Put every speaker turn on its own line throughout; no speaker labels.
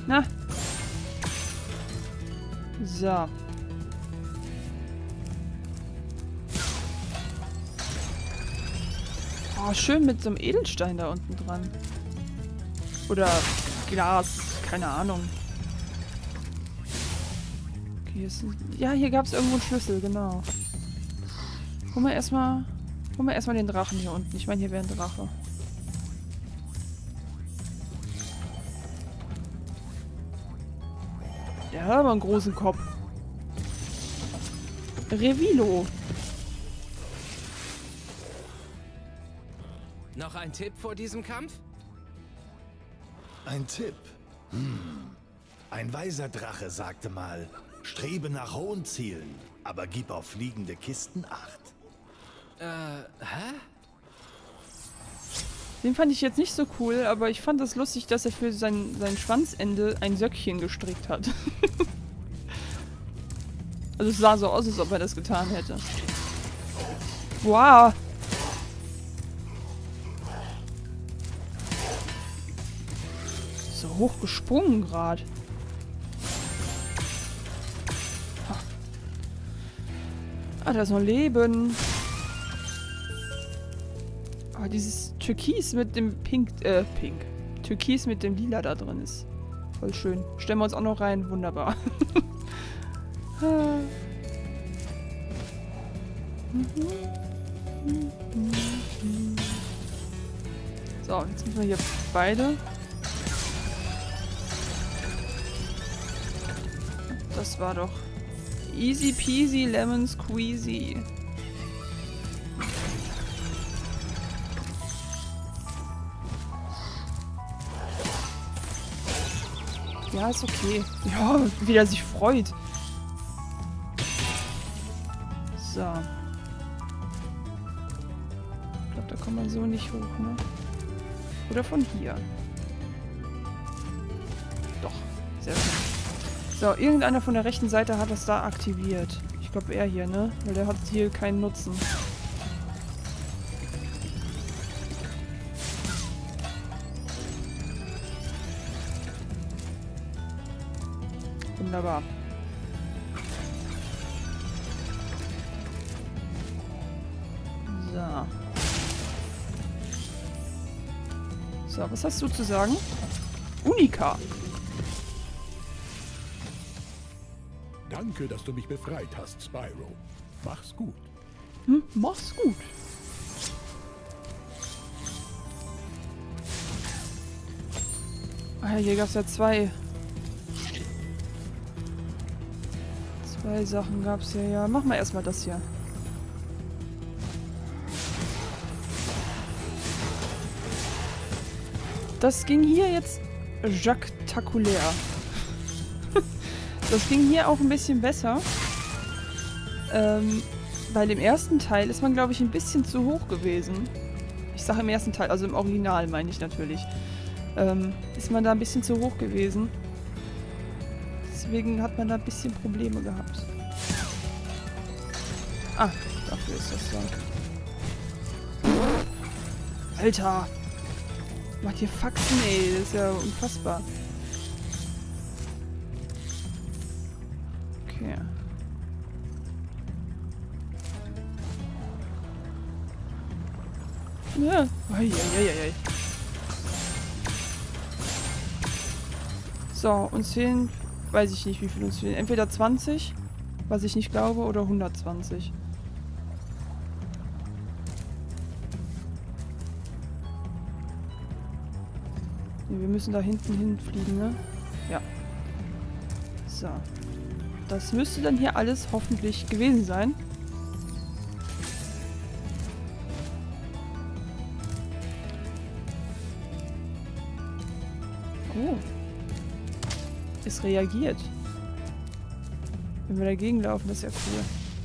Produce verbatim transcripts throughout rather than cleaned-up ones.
Na. So. Oh, schön mit so einem Edelstein da unten dran. Oder Glas. Keine Ahnung. Okay, hier ist ein, ja, hier gab es irgendwo einen Schlüssel, genau. Holen wir erstmal. Holen wir erstmal den Drachen hier unten. Ich meine, hier wäre ein Drache. Der hat aber einen großen Kopf. Revilo.
Noch ein Tipp vor diesem Kampf?
Ein Tipp. Hm. Ein weiser Drache sagte mal, strebe nach hohen Zielen, aber gib auf fliegende Kisten Acht.
Äh, hä?
Den fand ich jetzt nicht so cool, aber ich fand es das lustig, dass er für sein, sein Schwanzende ein Söckchen gestrickt hat. Also es sah so aus, als ob er das getan hätte. Wow. So hoch gesprungen gerade. Ah, da ist noch Leben. Ah, dieses Türkis mit dem Pink, äh, Pink. Türkis mit dem Lila da drin ist. Voll schön. Stellen wir uns auch noch rein. Wunderbar. So, jetzt müssen wir hier beide. Das war doch easy peasy lemon squeezy. Ja, ist okay. Ja, wie er sich freut. So. Ich glaube, da kommt man so nicht hoch, ne? Oder von hier. Doch, sehr schön. So, irgendeiner von der rechten Seite hat das da aktiviert. Ich glaube, er hier, ne? Weil der hat hier keinen Nutzen. Wunderbar. So. So, was hast du zu sagen? Unika.
Danke, dass du mich befreit hast, Spyro. Mach's gut.
Hm, mach's gut. Ah, hier gab's ja zwei. Zwei Sachen gab's ja. Ja, machen wir erstmal das hier. Das ging hier jetzt spektakulär. Das ging hier auch ein bisschen besser. Ähm, weil im ersten Teil ist man, glaube ich, ein bisschen zu hoch gewesen. Ich sage im ersten Teil, also im Original meine ich natürlich. Ähm, ist man da ein bisschen zu hoch gewesen. Deswegen hat man da ein bisschen Probleme gehabt. Ah, dafür ist das da. Alter! Macht hier Faxen, ey. Das ist ja unfassbar. Okay. Ja. Eieieiei. So, uns fehlen, weiß ich nicht, wie viel uns fehlen. Entweder zwanzig, was ich nicht glaube, oder hundertzwanzig. Wir müssen da hinten hinfliegen, ne? Ja. So. Das müsste dann hier alles hoffentlich gewesen sein. Oh. Es reagiert. Wenn wir dagegen laufen, das ist ja cool.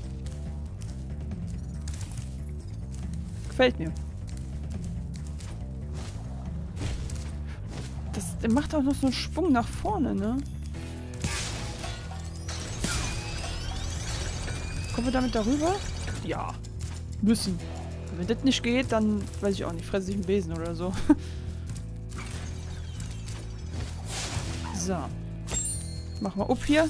Gefällt mir. Das, der macht auch noch so einen Schwung nach vorne, ne? Kommen wir damit darüber? Ja. Müssen. Wenn das nicht geht, dann weiß ich auch nicht. Fresse ich einen Besen oder so. So. Machen wir up hier.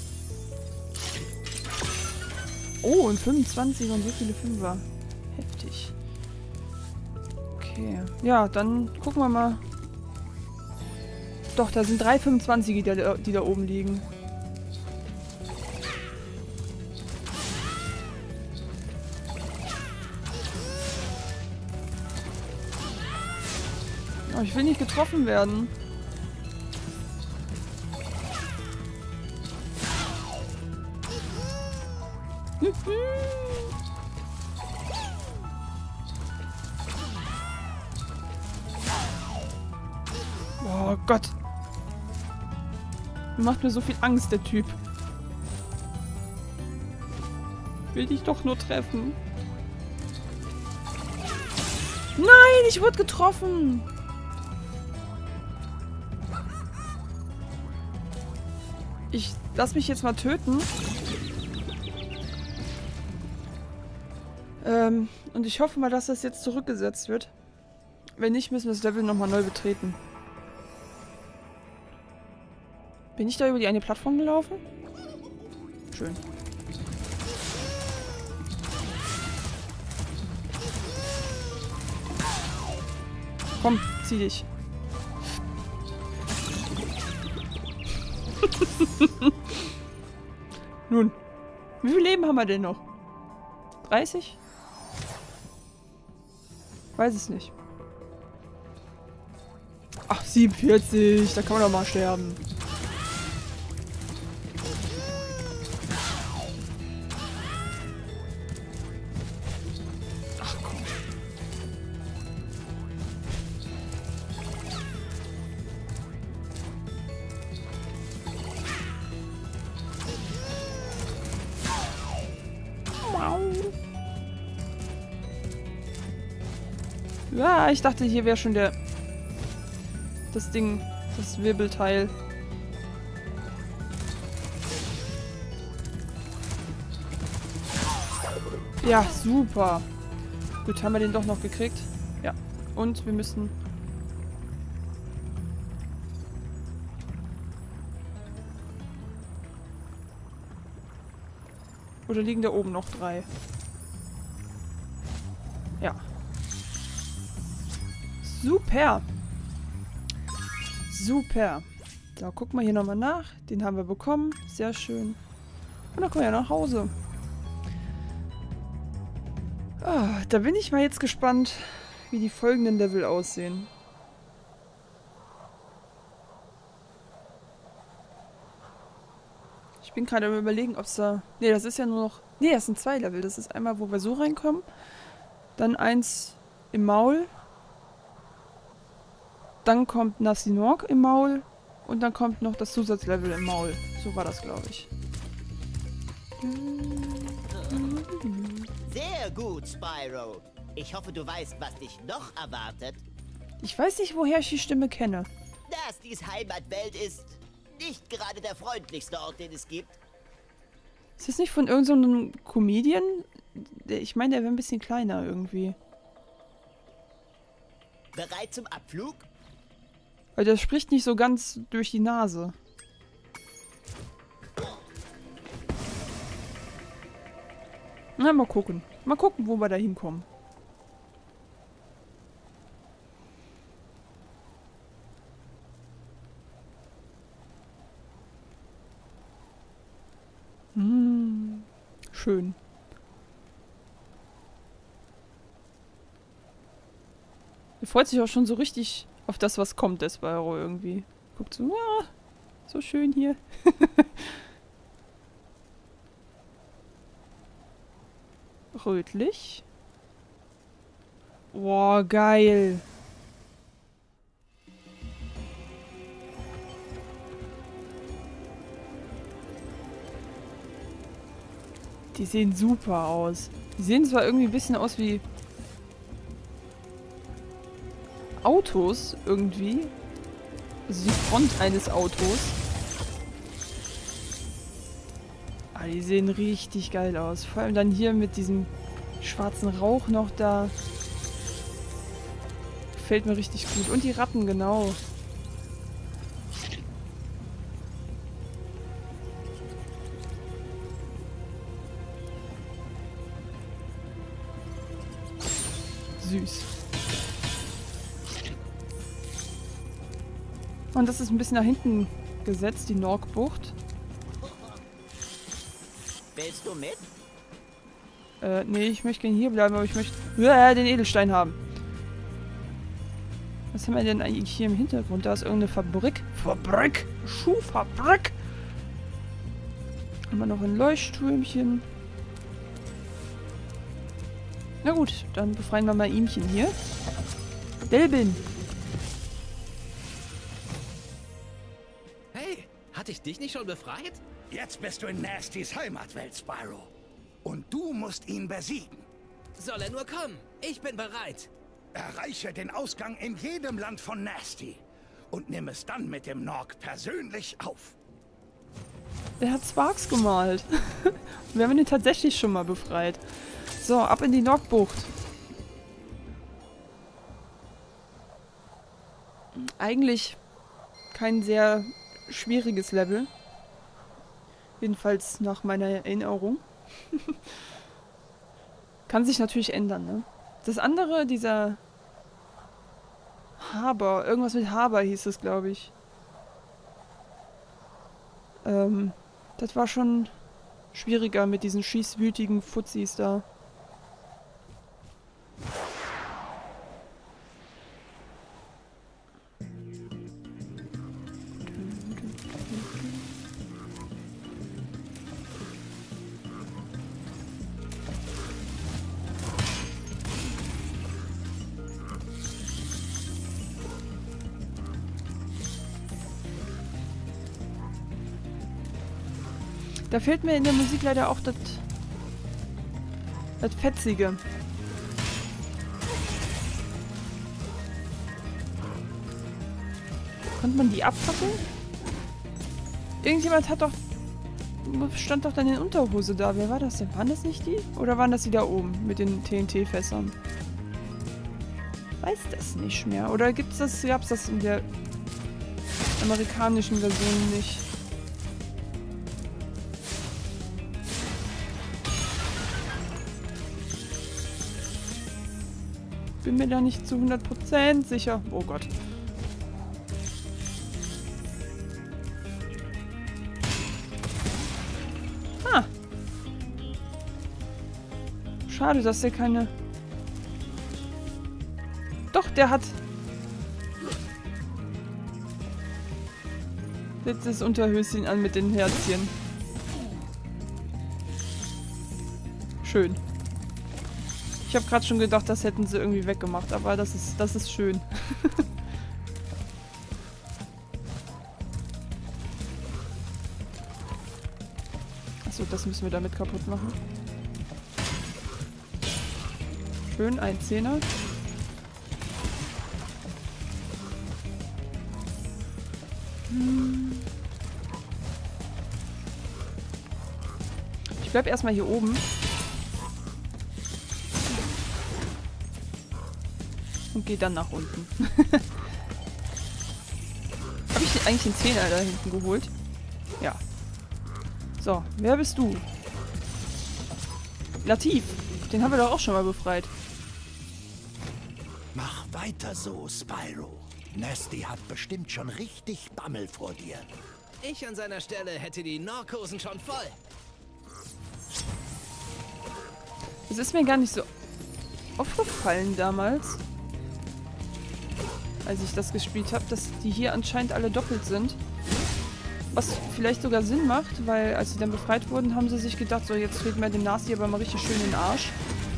Oh, und fünfundzwanzig und so viele Fünfer. Heftig. Okay. Ja, dann gucken wir mal. Doch, da sind drei fünfundzwanzig, die da, die da oben liegen. Oh, ich will nicht getroffen werden. Oh Gott. Macht mir so viel Angst, der Typ. Will dich doch nur treffen. Nein, ich wurde getroffen. Ich lass mich jetzt mal töten. Ähm, und ich hoffe mal, dass das jetzt zurückgesetzt wird. Wenn nicht, müssen wir das Level nochmal neu betreten. Bin ich da über die eine Plattform gelaufen? Schön. Komm, zieh dich. Nun, wie viel Leben haben wir denn noch? dreißig? Weiß es nicht. Ach, siebenundvierzig. Da kann man doch mal sterben. Ach komm. Ja, ich dachte, hier wäre schon der... Das Ding, das Wirbelteil. Ja, super. Gut, haben wir den doch noch gekriegt. Ja. Und wir müssen... Oder liegen da oben noch drei? Ja. Super. Super. So, gucken wir hier nochmal nach. Den haben wir bekommen. Sehr schön. Und dann kommen wir ja nach Hause. Ah, da bin ich mal jetzt gespannt, wie die folgenden Level aussehen. Ich bin gerade am Überlegen, ob es da... Ne, das ist ja nur noch... Ne, das sind zwei Level. Das ist einmal, wo wir so reinkommen. Dann eins im Maul. Dann kommt Nasinork im Maul. Und dann kommt noch das Zusatzlevel im Maul. So war das, glaube ich.
Sehr gut, Spyro. Ich hoffe, du weißt, was dich noch erwartet.
Ich weiß nicht, woher ich die Stimme kenne.
Dass dies Heimatwelt ist, nicht gerade der freundlichste Ort, den es gibt.
Ist das nicht von irgendeinem so Comedian? Ich meine, der wäre ein bisschen kleiner irgendwie.
Bereit zum Abflug?
Weil der spricht nicht so ganz durch die Nase. Na, mal gucken. Mal gucken, wo wir da hinkommen. Hm, schön. Er freut sich auch schon so richtig auf das, was kommt, der Spyro irgendwie. Guckt so, ah, so schön hier. Rötlich. Boah, geil. Die sehen super aus. Die sehen zwar irgendwie ein bisschen aus wie Autos irgendwie. Also die Front eines Autos. Ah, die sehen richtig geil aus. Vor allem dann hier mit diesem schwarzen Rauch noch da. Gefällt mir richtig gut. Und die Ratten, genau. Süß. Und das ist ein bisschen nach hinten gesetzt, die Norkbucht.
Willst du mit?
Äh, nee, ich möchte gerne hier bleiben, aber ich möchte äh, den Edelstein haben. Was haben wir denn eigentlich hier im Hintergrund? Da ist irgendeine Fabrik. Fabrik! Schuhfabrik! Haben wir noch ein Leuchtturmchen. Na gut, dann befreien wir mal ihmchen hier. Delbin!
Hey, hatte ich dich nicht schon befreit?
Jetzt bist du in Nastys Heimatwelt, Spyro. Und du musst ihn besiegen.
Soll er nur kommen? Ich bin bereit.
Erreiche den Ausgang in jedem Land von Nasty. Und nimm es dann mit dem Nork persönlich auf.
Der hat Sparks gemalt. Wir haben ihn tatsächlich schon mal befreit. So, ab in die Norkbucht. Eigentlich kein sehr schwieriges Level. Jedenfalls nach meiner Erinnerung. Kann sich natürlich ändern, ne? Das andere, dieser Haber, irgendwas mit Haber hieß es, glaube ich. Ähm, das war schon schwieriger mit diesen schießwütigen Fuzis da. Da fehlt mir in der Musik leider auch das das Fetzige. Konnte man die abfackeln? Irgendjemand hat doch... stand doch dann in Unterhose da. Wer war das denn? Waren das nicht die? Oder waren das die da oben mit den T N T-Fässern? Weiß das nicht mehr. Oder gibt's das, gab's das in der amerikanischen Version nicht? Bin mir da nicht zu hundert Prozent sicher. Oh Gott. Ah. Schade, dass der keine... Doch, der hat... Jetzt das Unterhöschen an mit den Herzchen. Schön. Ich habe gerade schon gedacht, das hätten sie irgendwie weggemacht, aber das ist, das ist schön. Achso, das müssen wir damit kaputt machen. Schön, ein Zehner. Hm. Ich bleib erstmal hier oben. Und gehe dann nach unten. Habe ich eigentlich den Zehner da hinten geholt? Ja. So, wer bist du? Latif. Den haben wir doch auch schon mal befreit.
Mach weiter so, Spyro. Nasty hat bestimmt schon richtig Bammel vor dir.
Ich an seiner Stelle hätte die Norkhosen schon voll.
Es ist mir gar nicht so aufgefallen damals, als ich das gespielt habe, dass die hier anscheinend alle doppelt sind. Was vielleicht sogar Sinn macht, weil als sie dann befreit wurden, haben sie sich gedacht, so jetzt treten wir dem Nasty aber mal richtig schön in den Arsch.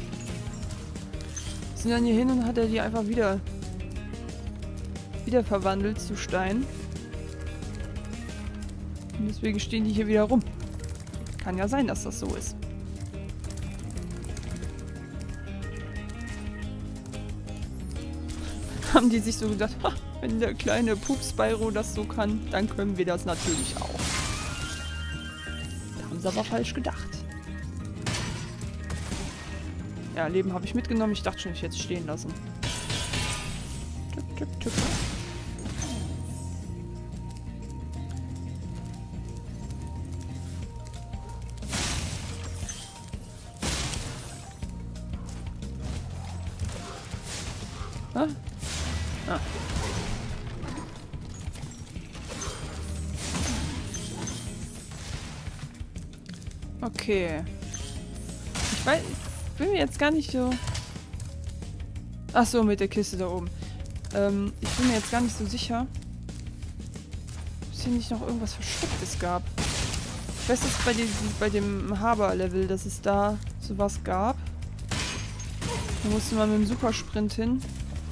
Sind dann hier hin und hat er die einfach wieder wieder verwandelt zu Stein. Und deswegen stehen die hier wieder rum. Kann ja sein, dass das so ist. Haben die sich so gedacht, ha, wenn der kleine Pups-Spyro das so kann, dann können wir das natürlich auch. Da haben sie aber falsch gedacht. Ja, Leben habe ich mitgenommen. Ich dachte schon, ich hätte es stehen lassen. Tück, tück, tück. Okay. Ich weiß, ich bin mir jetzt gar nicht so... Ach so, mit der Kiste da oben. Ähm, ich bin mir jetzt gar nicht so sicher, ob es hier nicht noch irgendwas Verstecktes gab. Ich weiß, dass bei, die, bei dem Haber-Level, dass es da sowas gab. Da musste man mit dem Supersprint hin.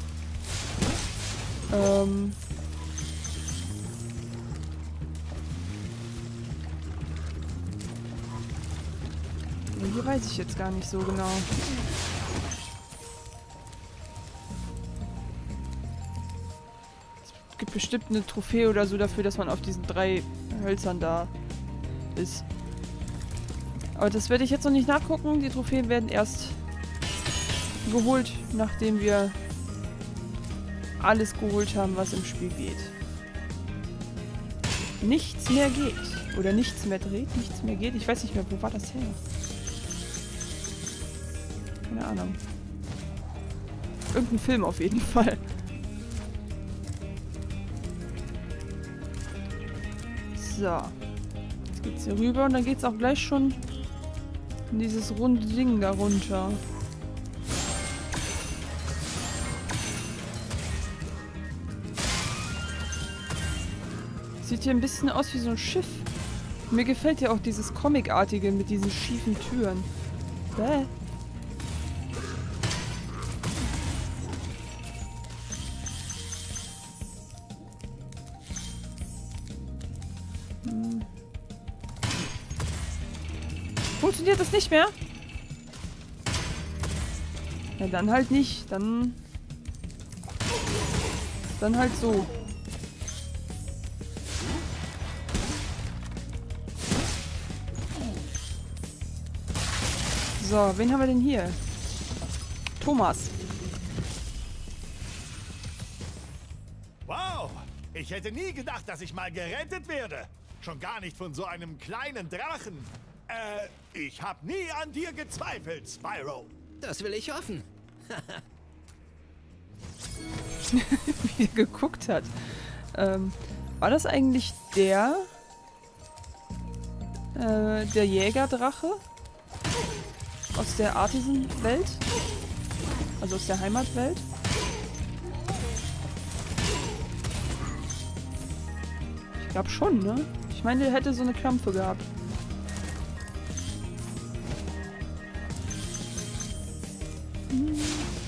Ähm... Hier weiß ich jetzt gar nicht so genau. Es gibt bestimmt eine Trophäe oder so dafür, dass man auf diesen drei Hölzern da ist. Aber das werde ich jetzt noch nicht nachgucken. Die Trophäen werden erst geholt, nachdem wir alles geholt haben, was im Spiel geht. Nichts mehr geht. Oder nichts mehr dreht, nichts mehr geht. Ich weiß nicht mehr, wo war das her? Keine Ahnung. Irgendein Film auf jeden Fall. So. Jetzt geht's hier rüber und dann geht's auch gleich schon in dieses runde Ding da runter. Sieht hier ein bisschen aus wie so ein Schiff. Mir gefällt ja auch dieses Comicartige mit diesen schiefen Türen. Bäh. Hm. Funktioniert das nicht mehr? Ja, dann halt nicht. Dann... Dann halt so. So, wen haben wir denn hier? Thomas.
Wow, ich hätte nie gedacht, dass ich mal gerettet werde. Schon gar nicht von so einem kleinen Drachen. Äh, ich habe nie an dir gezweifelt, Spyro.
Das will ich hoffen.
Wie er geguckt hat. Ähm, war das eigentlich der... Äh, der Jägerdrache? Aus der Artisan-Welt? Also aus der Heimatwelt? Ich glaube schon, ne? Ich meine, der hätte so eine Klampfe gehabt. Hm.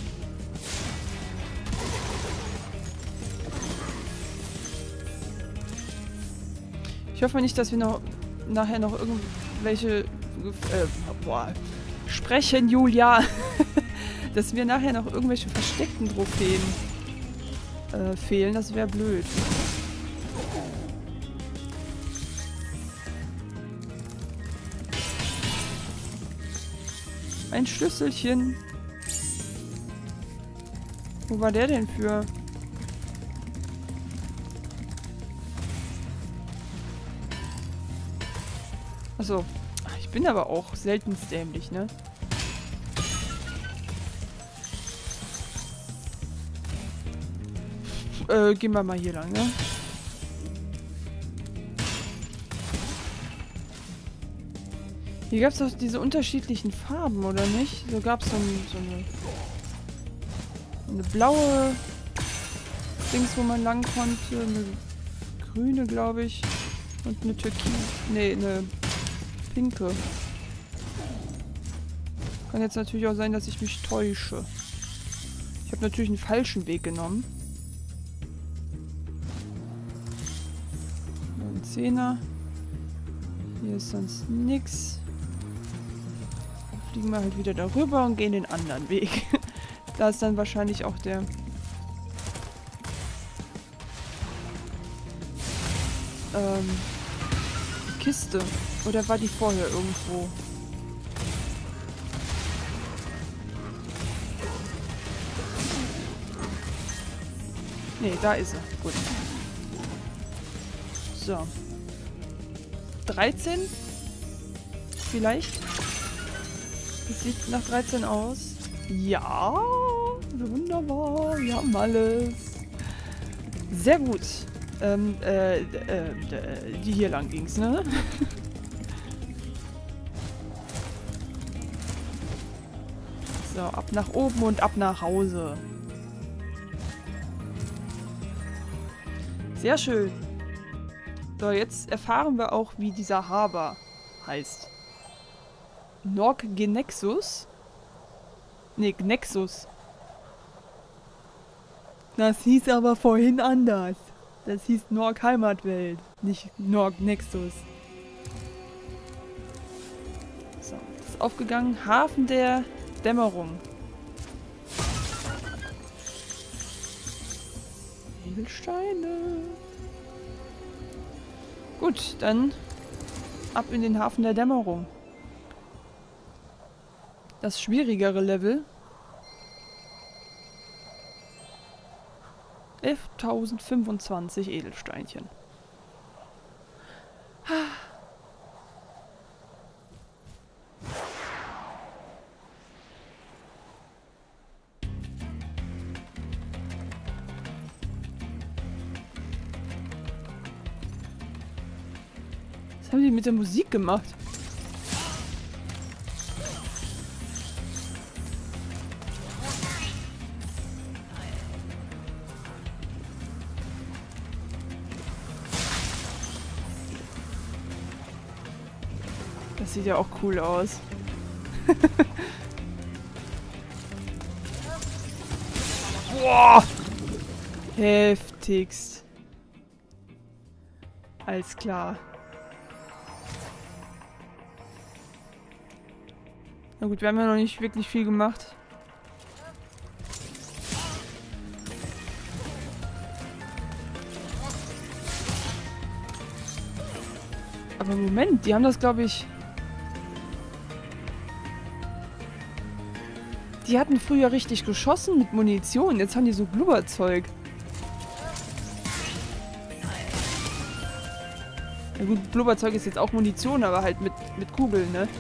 Ich hoffe nicht, dass wir noch nachher noch irgendwelche... Äh, boah... Sprechen, Julia! Dass mir nachher noch irgendwelche versteckten Trophäen äh, fehlen, das wäre blöd. Ein Schlüsselchen. Wo war der denn für? Achso. Ich bin aber auch selten dämlich, ne? Äh, gehen wir mal hier lang, ne? Hier gab es auch diese unterschiedlichen Farben, oder nicht? So gab es so, ein, so eine, eine blaue Dings, wo man lang konnte, eine grüne, glaube ich, und eine türkis, nee, eine pinke. Kann jetzt natürlich auch sein, dass ich mich täusche. Ich habe natürlich einen falschen Weg genommen. Ein Zehner. Hier ist sonst nichts. Fliegen wir halt wieder darüber und gehen den anderen Weg. Da ist dann wahrscheinlich auch der... Ähm... Kiste. Oder war die vorher irgendwo? Nee, da ist er. Gut. So. dreizehn? Vielleicht? Das sieht nach dreizehn aus. Ja! Wunderbar. Wir haben alles. Sehr gut. Ähm, äh, äh, die hier lang ging's, ne? So, ab nach oben und ab nach Hause. Sehr schön. So, jetzt erfahren wir auch, wie dieser Haber heißt. Nork Genexus? Ne, Gnexus. Das hieß aber vorhin anders. Das hieß Nork Heimatwelt, nicht Nork Nexus. So, ist aufgegangen. Hafen der Dämmerung. Edelsteine. Gut, dann ab in den Hafen der Dämmerung. Das schwierigere Level. elftausendfünfundzwanzig Edelsteinchen. Was haben die mit der Musik gemacht? Das sieht ja auch cool aus. Boah! Heftigst. Alles klar. Na gut, wir haben ja noch nicht wirklich viel gemacht. Aber Moment, die haben das, glaube ich... Die hatten früher richtig geschossen mit Munition. Jetzt haben die so Blubberzeug. Ja gut, Blubberzeug ist jetzt auch Munition, aber halt mit, mit Kugeln, ne?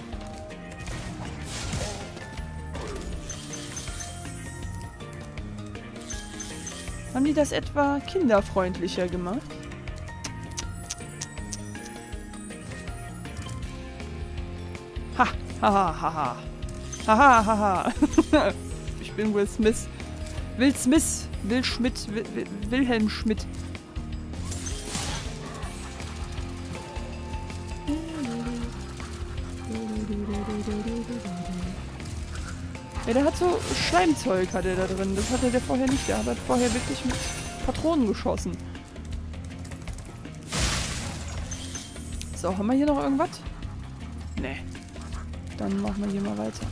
Haben die das etwa kinderfreundlicher gemacht? Ha, haha, haha. Haha, haha. Ich bin Will Smith. Will Smith. Will Schmidt. Will, Will, Wilhelm Schmidt. Ja, der hat so Schleimzeug, hat er da drin. Das hatte der vorher nicht. Der hat vorher wirklich mit Patronen geschossen. So, haben wir hier noch irgendwas? Nee. Dann machen wir hier mal weiter.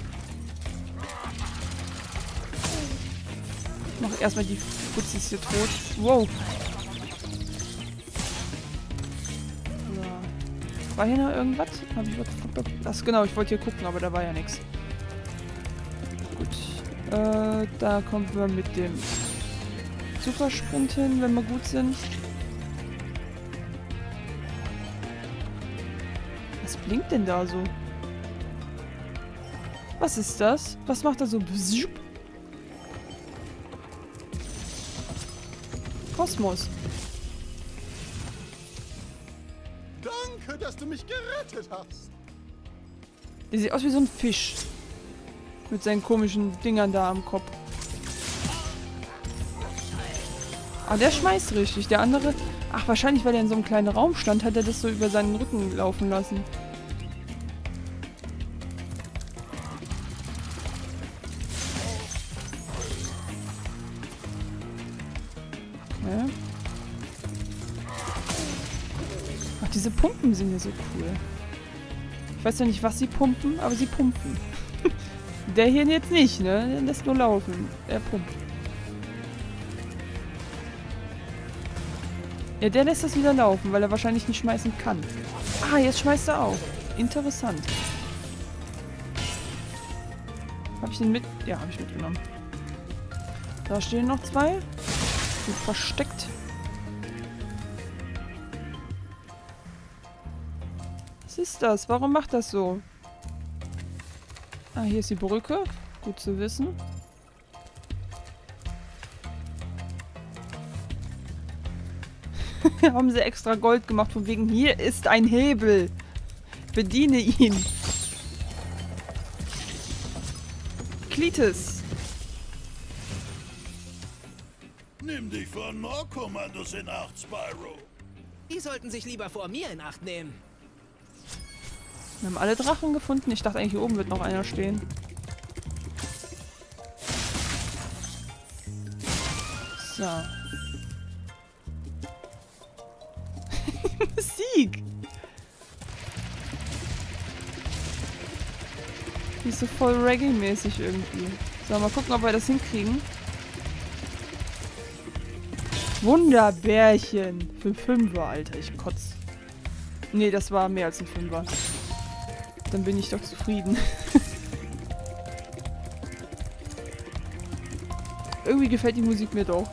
Ich mach erstmal die Putzis hier tot. Wow. So. War hier noch irgendwas? Hab ich was? Ach genau, ich wollte hier gucken, aber da war ja nichts. Gut. Äh, da kommen wir mit dem Supersprint hin, wenn wir gut sind. Was blinkt denn da so? Was ist das? Was macht er so? Kosmos.
Danke, dass du mich gerettet hast.
Der sieht aus wie so ein Fisch. Mit seinen komischen Dingern da am Kopf. Ah, der schmeißt richtig. Der andere... Ach, wahrscheinlich, weil er in so einem kleinen Raum stand, hat er das so über seinen Rücken laufen lassen. Ja. Ach, diese Pumpen sind ja so cool. Ich weiß ja nicht, was sie pumpen, aber sie pumpen. Der hier jetzt nicht, ne? Der lässt nur laufen. Er pumpt. Ja, der lässt das wieder laufen, weil er wahrscheinlich nicht schmeißen kann. Ah, jetzt schmeißt er auch. Interessant. Habe ich den mit... Ja, habe ich mitgenommen. Da stehen noch zwei. Gut versteckt. Was ist das? Warum macht das so? Ah, hier ist die Brücke. Gut zu wissen. Haben sie extra Gold gemacht, von wegen, hier ist ein Hebel. Bediene ihn. Cletus.
Nimm dich vor Nord-Kommandos in Acht, Spyro.
Die sollten sich lieber vor mir in Acht nehmen.
Wir haben alle Drachen gefunden. Ich dachte eigentlich, hier oben wird noch einer stehen. So. Musik! Die ist so voll Reggae-mäßig irgendwie. So, mal gucken, ob wir das hinkriegen. Wunderbärchen. Für Fünfer, Alter. Ich kotz. Nee, das war mehr als ein Fünfer. Dann bin ich doch zufrieden. Irgendwie gefällt die Musik mir doch.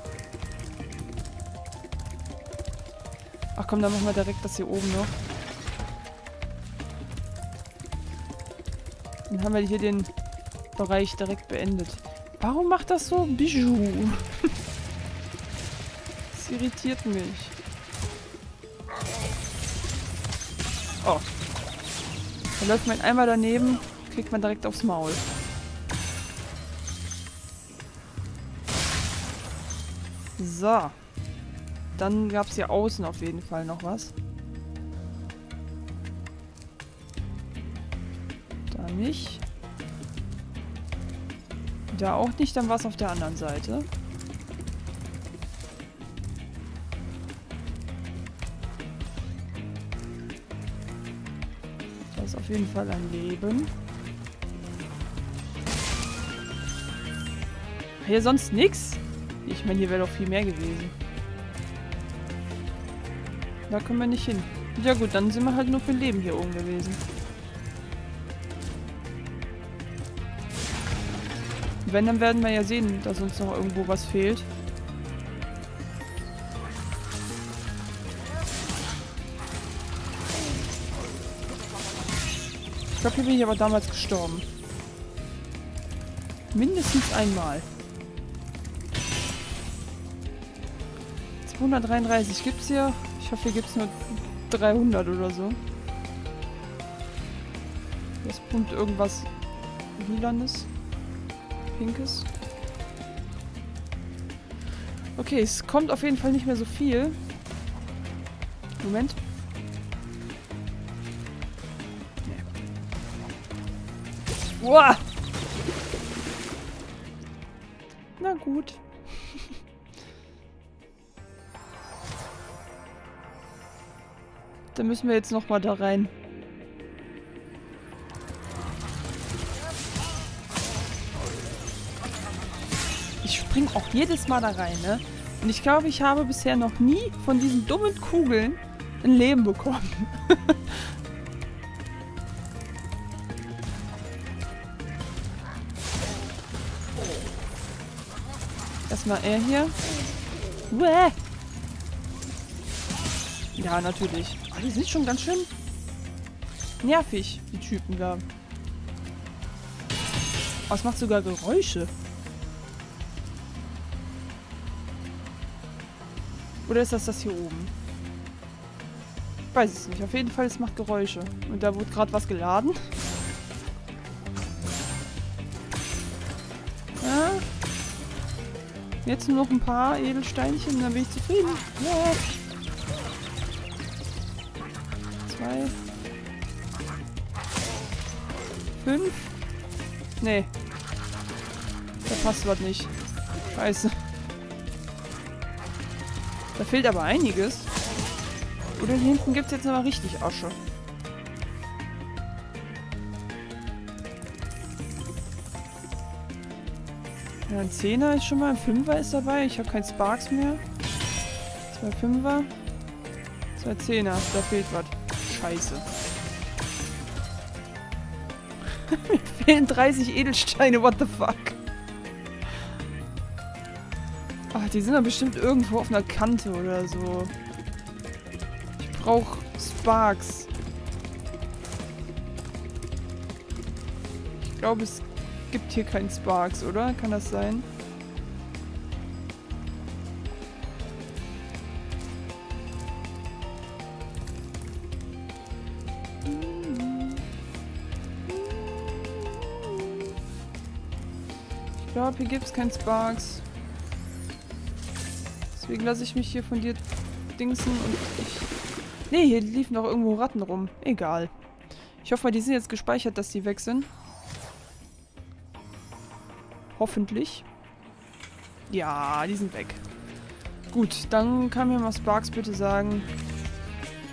Ach komm, dann machen wir direkt das hier oben noch. Dann haben wir hier den Bereich direkt beendet. Warum macht das so Bijou? Das irritiert mich. Oh. Da läuft man einmal daneben, kriegt man direkt aufs Maul. So. Dann gab es hier außen auf jeden Fall noch was. Da nicht. Da auch nicht, dann war es auf der anderen Seite. Da ist auf jeden Fall ein Leben. Hier sonst nichts? Ich meine, hier wäre doch viel mehr gewesen. Da können wir nicht hin. Ja gut, dann sind wir halt nur für Leben hier oben gewesen. Wenn, dann werden wir ja sehen, dass uns noch irgendwo was fehlt. Ich glaube, hier bin ich aber damals gestorben. Mindestens einmal. zweihundertdreiunddreißig gibt's hier. Ich hoffe, hier gibt es nur dreihundert oder so. Das pumpt irgendwas Lilanes. Pinkes. Okay, es kommt auf jeden Fall nicht mehr so viel. Moment. Nee. Uah! Na gut. Dann müssen wir jetzt noch mal da rein. Ich spring auch jedes Mal da rein, ne? Und ich glaube, ich habe bisher noch nie von diesen dummen Kugeln ein Leben bekommen. Erstmal er hier. Uäh. Ja, natürlich. Aber die sind schon ganz schön nervig, die Typen da. Oh, es macht sogar Geräusche. Oder ist das das hier oben? Ich weiß es nicht. Auf jeden Fall, es macht Geräusche. Und da wurde gerade was geladen. Ja. Jetzt nur noch ein paar Edelsteinchen, dann bin ich zufrieden. Ja. Zwei. Fünf. Nee. Da passt was nicht. Scheiße. Da fehlt aber einiges. Oder hier hinten gibt es jetzt aber richtig Asche. Ja, ein Zehner ist schon mal, ein Fünfer ist dabei. Ich habe keinen Sparks mehr. Zwei Fünfer. Zwei Zehner. Da fehlt was. Scheiße. Mir fehlen dreißig Edelsteine. What the fuck? Ach, die sind doch bestimmt irgendwo auf einer Kante oder so. Ich brauche Sparks. Ich glaube, es gibt hier keinen Sparks, oder? Kann das sein? glaube, hier gibt es keinen Sparks. Deswegen lasse ich mich hier von dir dingsen und ich... Nee, hier liefen doch irgendwo Ratten rum. Egal. Ich hoffe mal, die sind jetzt gespeichert, dass die weg sind. Hoffentlich. Ja, die sind weg. Gut, dann kann mir mal Sparks bitte sagen...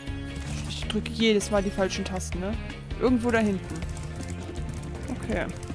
Ich drücke jedes Mal die falschen Tasten, ne? Irgendwo da hinten. Okay.